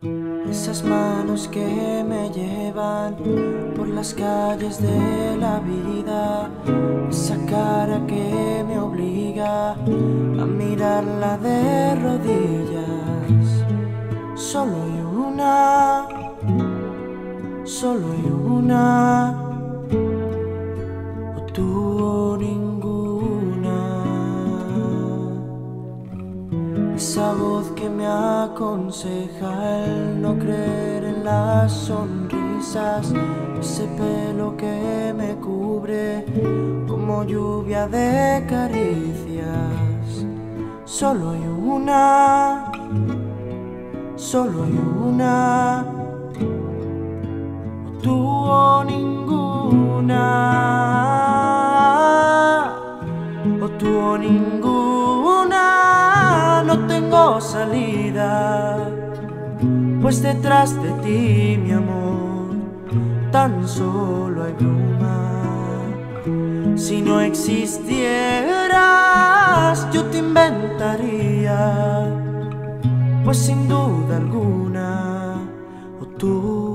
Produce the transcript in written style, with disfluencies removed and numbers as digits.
Esas manos que me llevan por las calles de la vida, esa cara que me obliga a mirarla de rodillas. Solo hay una, solo hay una, o tú o ninguna. Esa voz que me aconseja el no creer en las sonrisas, ese pelo que me cubre como lluvia de caricias. Solo hay una, solo hay una, o tú o ninguna, o tú o ninguna. No tengo salida, pues detrás de ti, mi amor, tan solo hay bruma. Si no existieras, yo te inventaría, pues sin duda alguna, o tú